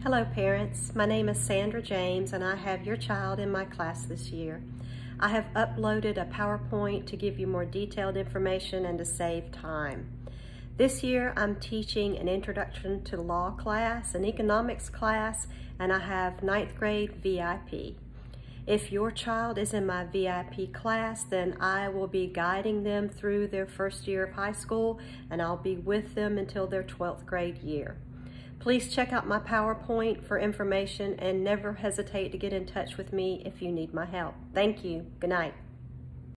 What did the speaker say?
Hello parents, my name is Sandra James and I have your child in my class this year. I have uploaded a PowerPoint to give you more detailed information and to save time. This year I'm teaching an Introduction to Law class, an economics class, and I have 9th grade VIP. If your child is in my VIP class, then I will be guiding them through their first year of high school and I'll be with them until their 12th grade year. Please check out my PowerPoint for information and never hesitate to get in touch with me if you need my help. Thank you. Good night.